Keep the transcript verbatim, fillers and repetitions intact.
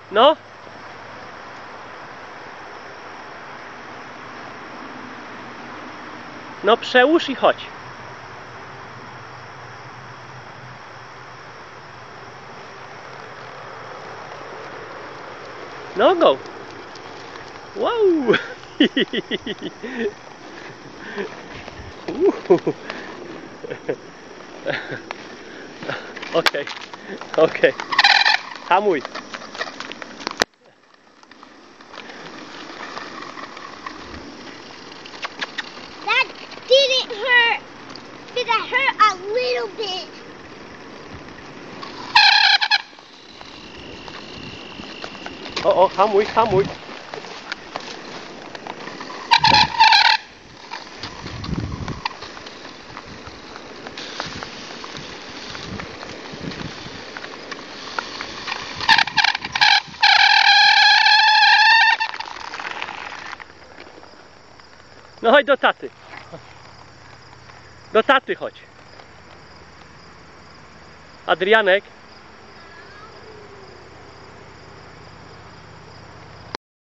No. No przełóż i chodź. No go. Wow. Okej, okej. Hamuj. That didn't hurt. Did that hurt a little bit? O, o, hamuj, hamuj. No chodź do taty. Do taty chodź. Adrianek.